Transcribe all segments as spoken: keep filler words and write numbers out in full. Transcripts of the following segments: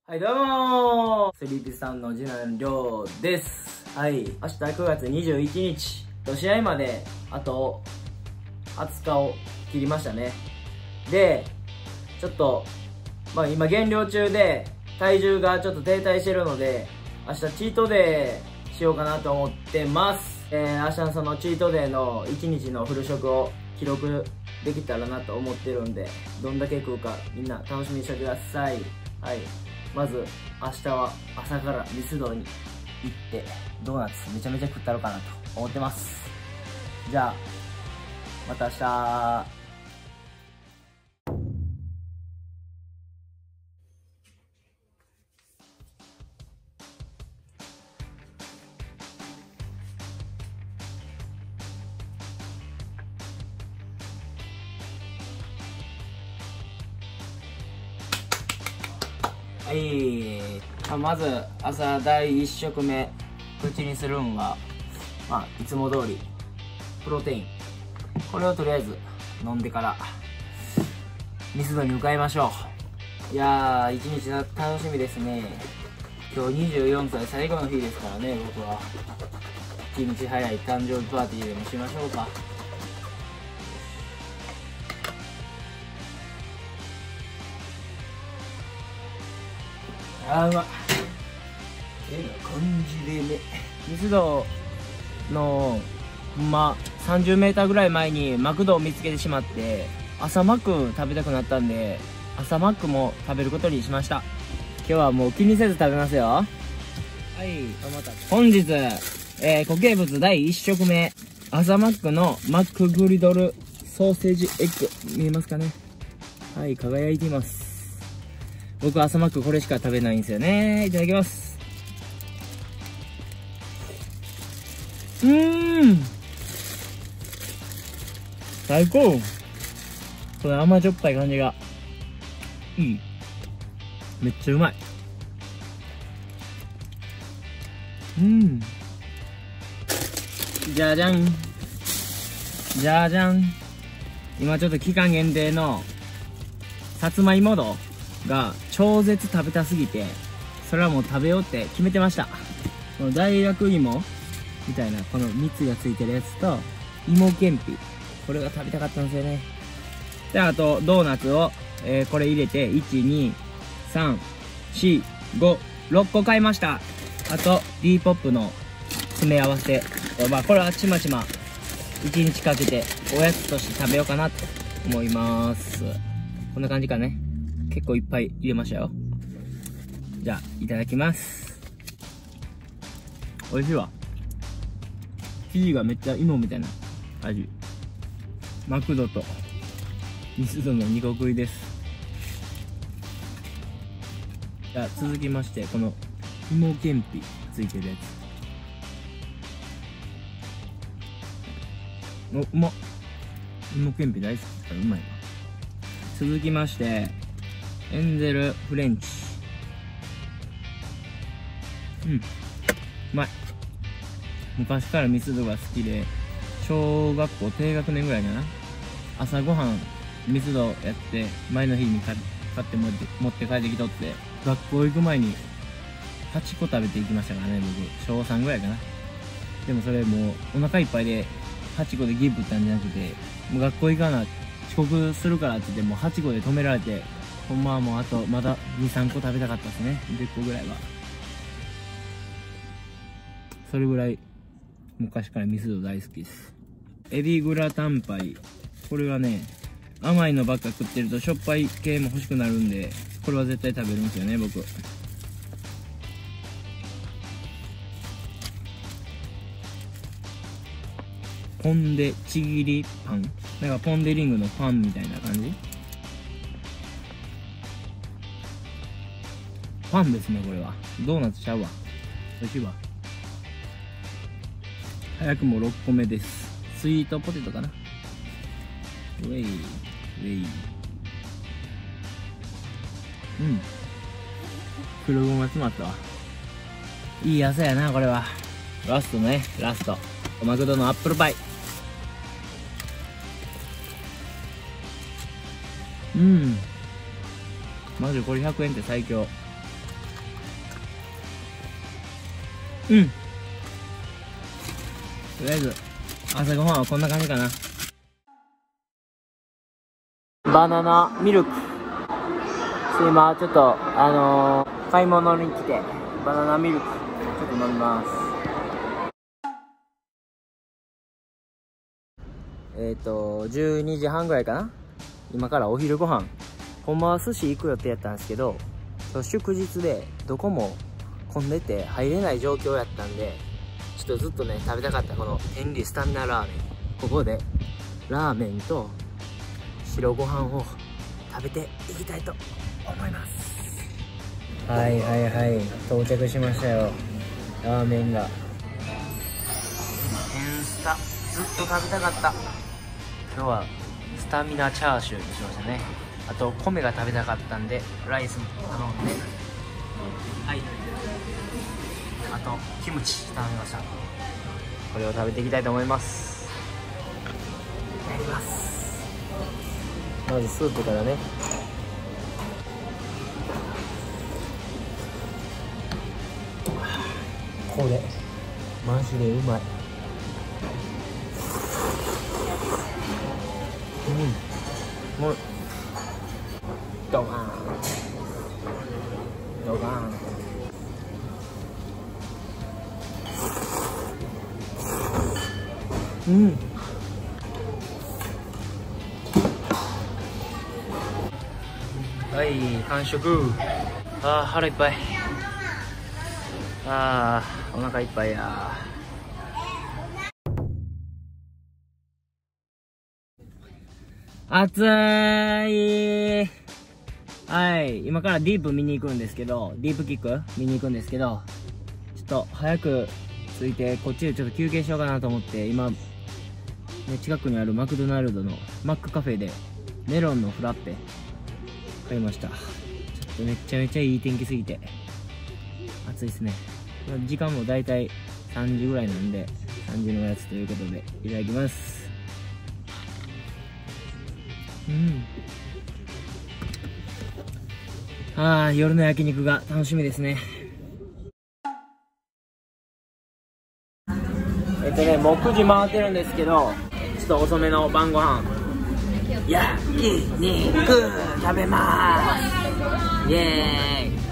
はい、どうもースリーピーさんの次男りょうです。はい、明日くがつにじゅういちにち、試合まであとはつかを切りましたね。で、ちょっと、まあ今減量中で体重がちょっと停滞してるので、明日チートデーしようかなと思ってます。えー、明日のそのチートデーのいちにちのフル食を記録できたらなと思ってるんで、どんだけ食うかみんな楽しみにしてください。はい。まず明日は朝からミスドに行ってドーナツめちゃめちゃ食ったろかなと思ってます。じゃあまた明日。はい、まあ、まず朝だいいっ食目口にするんは、まあ、いつも通りプロテイン、これをとりあえず飲んでからミスドに向かいましょう。いやー、一日楽しみですね。今日にじゅうよんさい最後の日ですからね。僕は一日早い誕生日パーティーでもしましょうか。あーうまっ。ええ感じでね、ミスドのまあさんじゅうメーターぐらい前にマクドを見つけてしまって、朝マック食べたくなったんで朝マックも食べることにしました。今日はもう気にせず食べますよ。はい、本日、えー、固形物だいいっ食目、朝マックのマックグリドルソーセージエッグ、見えますかね。はい、輝いています。僕朝マックこれしか食べないんですよね。いただきます。うーん、最高。この甘じょっぱい感じがいい。めっちゃうまい。うん、じゃじゃんじゃじゃん。今ちょっと期間限定のさつまいもどが超絶食べたすぎて、それはもう食べようって決めてました。この大学芋みたいなこの蜜がついてるやつと芋けんぴ、これが食べたかったんですよね。で、あとドーナツを、えー、これ入れていちにさんしごろっこ買いました。あと D ポップの詰め合わせ、まあこれはちまちまいちにちかけておやつとして食べようかなと思います。こんな感じかね。結構いっぱい入れましたよ。じゃあいただきます。美味しいわ。生地がめっちゃ芋みたいな味。マクドとミスドのにこ食いです。じゃあ続きまして、この芋けんぴついてるやつ、お、うまっ。芋けんぴ大好きだからうまいわ。続きましてエンゼルフレンチ。うん、うまい。昔からミスドが好きで、小学校低学年ぐらいかな、朝ごはんミスドやって前の日に買って持って持って帰ってきとって、学校行く前にはちこ食べていきましたからね。僕小さんぐらいかな。でもそれもうお腹いっぱいではちこでギブったんじゃなくて、もう学校行かな遅刻するからって言ってもうはちこで止められて、ほんまはもうあとまだにさんこ食べたかったですね。じゅっこぐらいは。それぐらい昔からミスド大好きです。エビグラタンパイ、これはね、甘いのばっか食ってるとしょっぱい系も欲しくなるんで、これは絶対食べるんですよね、僕。ポンデちぎりパン、なんかポンデリングのパンみたいな感じ。パンですね、これは。ドーナツちゃうわ。美味しいわ。早くもろっこめです。スイートポテトかな。ウェイウェイ。うん、黒ごま詰まったわ。いい朝やな、これは。ラストね、ラストマクドのアップルパイ。うん、マジこれひゃくえんって最強。 うん。とりあえず朝ごはんはこんな感じかな。バナナミルク。今ちょっとあのー、買い物に来てバナナミルクちょっと飲みます。えっとじゅうにじはんぐらいかな。今からお昼ご飯、ほんまは寿司行く予定やったんですけど、祝日でどこも混んでて入れない状況やったんで、ちょっとずっとね食べたかったこの天理スタミナラーメン、ここでラーメンと白ご飯を食べていきたいと思います。はいはいはい、到着しましたよ、ラーメンが。天スタずっと食べたかった。今日はスタミナチャーシューにしましたね。あと米が食べたかったんでライスも頼んで、はい、あとキムチ頼みました。これを食べていきたいと思います。いただきます。まずスープからね。これマジでうまい。うん、もうドカーンドカーン。うん、はい、完食。あー腹いっぱい。あーお腹いっぱいや。暑い。はい、今からディープ見に行くんですけど、ディープキック見に行くんですけど、ちょっと早く着いてこっちでちょっと休憩しようかなと思って、今、ね、近くにあるマクドナルドのマックカフェでメロンのフラッペ買いました。ちょっとめちゃめちゃいい天気すぎて暑いですね。時間もだいたいさんじぐらいなんで、さんじのやつということでいただきます。うん。ああ、夜の焼肉が楽しみですね。えっとね、もうくじ回ってるんですけど、ちょっと遅めの晩ご飯、焼肉食べまーす。イエーイ。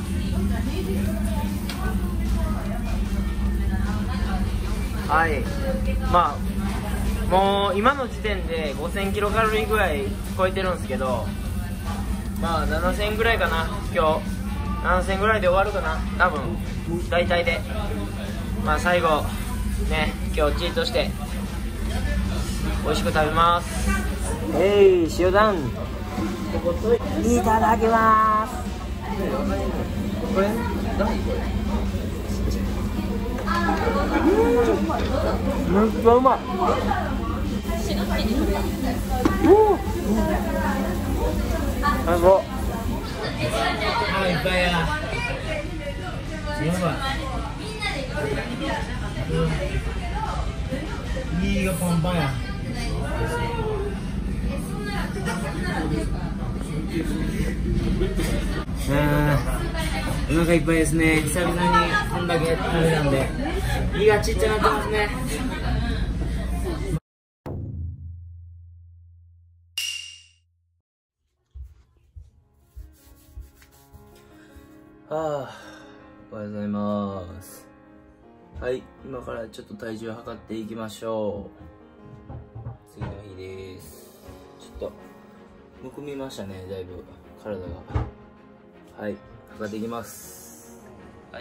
はい、まあもう今の時点でごせんキロカロリーぐらい超えてるんですけど、まあななせんぐらいかな。今日ななせんぐらいで終わるかな、多分大体で。まあ最後ね、今日チートして美味しく食べます。えい、塩ダンいただきます。これ何これ、めっちゃうまい。おお、最高。あ、いっぱいや。やばい。いいがパンパンや。お腹いっぱいですね。久々にこんだけ食べたんで胃がちっちゃなってますね。はあ、おはようございます。はい、今からちょっと体重測っていきましょう。次の日です。ちょっとむくみましたね、だいぶ体が。はい、測っていきます。はい、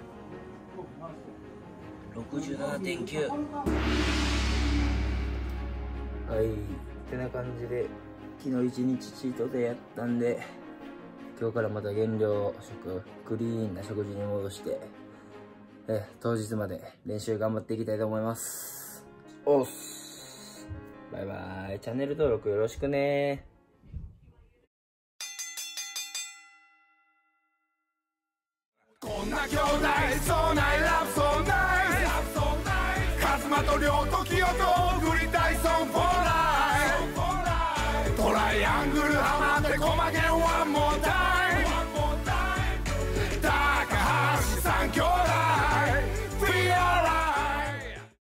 ろくじゅうななてんきゅう。はい、ってな感じで昨日一日チートデーやったんで、今日からまた減量食、クリーンな食事に戻して、え当日まで練習頑張っていきたいと思います。おっす。バイバイ。チャンネル登録よろしくね。こんな兄弟そうないラブそうないカズマとリョウとキヨとグリタイソンフォーライトライアングルハマってコマゲンワンモータイム高橋さん兄弟